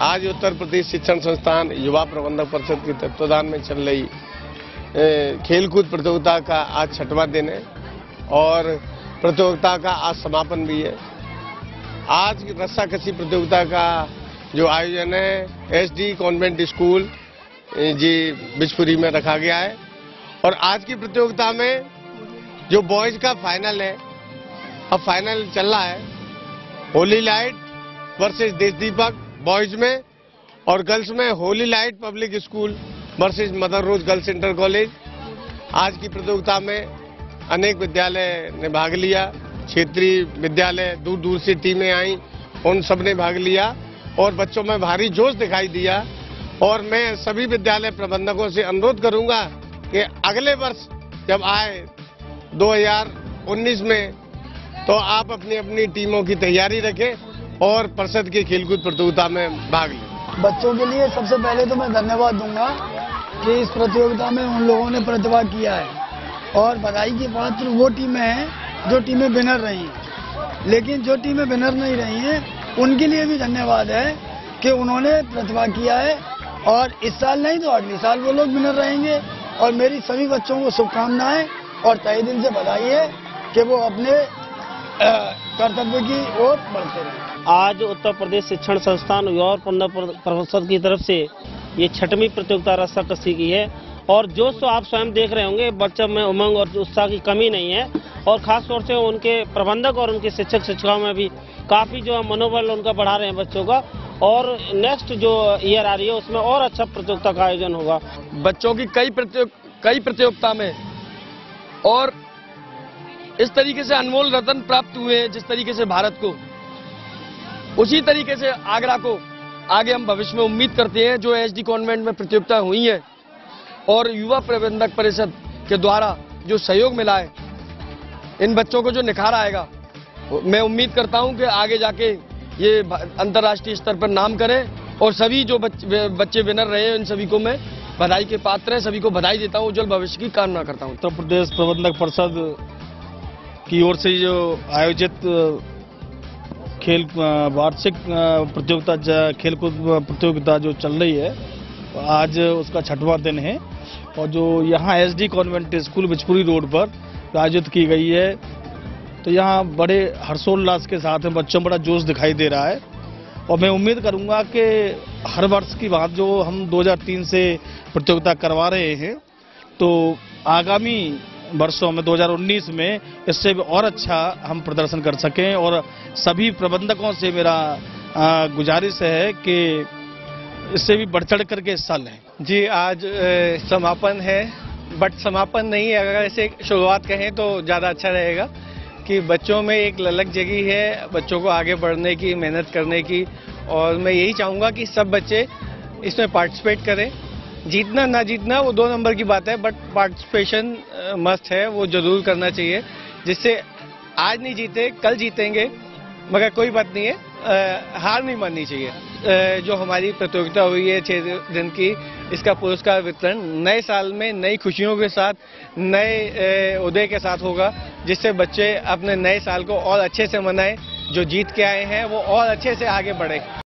आज उत्तर प्रदेश शिक्षण संस्थान युवा प्रबंधक परिषद के तत्वाधान में चल रही खेलकूद प्रतियोगिता का आज 6वां दिन है और प्रतियोगिता का आज समापन भी है। आज रस्साकसी प्रतियोगिता का जो आयोजन है एसडी कॉन्वेंट स्कूल जी बिजपुरी में रखा गया है और आज की प्रतियोगिता में जो बॉयज का फाइनल है, अब फाइनल चल रहा है होली लाइट वर्सेस देश दीपक बॉयज में और गर्ल्स में holy light public school versus mother rose girls inter college. आज की प्रतियोगिता में अनेक विद्यालय ने भाग लिया, क्षेत्रीय विद्यालय दूर दूर से टीमें आई, उन सब ने भाग लिया और बच्चों में भारी जोश दिखाई दिया। और मैं सभी विद्यालय प्रबंधकों से अनुरोध करूंगा कि अगले वर्ष जब आए 2019 में तो आप अपनी अपनी टीमों की तैयारी रखें और परिषद की खेलकूद प्रतियोगिता में भाग लें। बच्चों के लिए सबसे पहले तो मैं धन्यवाद दूंगा कि इस प्रतियोगिता में उन लोगों ने प्रतिभा किया है और बधाई की पात्र वो टीमें हैं जो टीमें विनर रही हैं, लेकिन जो टीमें विनर नहीं रही हैं उनके लिए भी धन्यवाद है कि उन्होंने प्रतिभा किया है और इस साल नहीं तो अगले साल वो लोग विनर रहेंगे। और मेरी सभी बच्चों को शुभकामनाएं और तहे दिल से बधाई है कि वो अपने कर्तव्य की ओर बढ़ते रहे। आज उत्तर प्रदेश शिक्षण संस्थान युवा प्रबंधक परिषद की तरफ से ये 6वीं प्रतियोगिता रस्साकसी की है और जोश तो आप स्वयं देख रहे होंगे, बच्चों में उमंग और उत्साह की कमी नहीं है और खास तौर से उनके प्रबंधक और उनके शिक्षक शिक्षिकाओं में भी काफी जो मनोबल उनका बढ़ा रहे हैं बच्चों का। और नेक्स्ट जो ईयर आ रही है उसमें और अच्छा प्रतियोगिता का आयोजन होगा। बच्चों की कई प्रतियोगिता में और इस तरीके से अनमोल रत्न प्राप्त हुए हैं, जिस तरीके से भारत को, उसी तरीके से आगरा को आगे हम भविष्य में उम्मीद करते हैं। जो एसडी कॉन्वेंट में प्रतियोगिता हुई है और युवा प्रबंधक परिषद के द्वारा जो सहयोग मिला है, इन बच्चों को जो निखार आएगा, मैं उम्मीद करता हूं कि आगे जाके ये अंतर्राष्ट्रीय स्तर पर नाम करें और सभी जो बच्चे विनर रहे हैं इन सभी को मैं बधाई के पात्र हैं, सभी को बधाई देता हूं, उज्जवल भविष्य की कामना करता हूं। उत्तर प्रदेश प्रबंधक परिषद की ओर से जो आयोजित वार्षिक प्रतियोगिता खेलकूद प्रतियोगिता जो चल रही है, आज उसका 6वां दिन है और जो यहाँ SD convent school Bijpuri road पर आयोजित की गई है, तो यहाँ बड़े हर्षोल्लास के साथ में बच्चों में बड़ा जोश दिखाई दे रहा है। और मैं उम्मीद करूँगा कि हर वर्ष की बात जो हम 2003 से प्रतियोगिता करवा रहे हैं, तो आगामी वर्षों में 2019 में इससे भी और अच्छा हम प्रदर्शन कर सकें। और सभी प्रबंधकों से मेरा गुजारिश है कि इससे भी बढ़ चढ़ करके हिस्सा लें। जी, आज समापन है, बट समापन नहीं है, अगर ऐसे शुरुआत कहें तो ज़्यादा अच्छा रहेगा कि बच्चों में एक ललक जगी है, बच्चों को आगे बढ़ने की, मेहनत करने की। और मैं यही चाहूँगा कि सब बच्चे इसमें पार्टिसिपेट करें। जीतना ना जीतना वो 2 नंबर की बात है, बट पार्टिसिपेशन मस्ट है, वो जरूर करना चाहिए, जिससे आज नहीं जीते कल जीतेंगे, मगर कोई बात नहीं है, हार नहीं माननी चाहिए। जो हमारी प्रतियोगिता हुई है 6 दिन की, इसका पुरस्कार वितरण नए साल में नई खुशियों के साथ, नए उदय के साथ होगा, जिससे बच्चे अपने नए साल को और अच्छे से मनाएं, जो जीत के आए हैं वो और अच्छे से आगे बढ़े।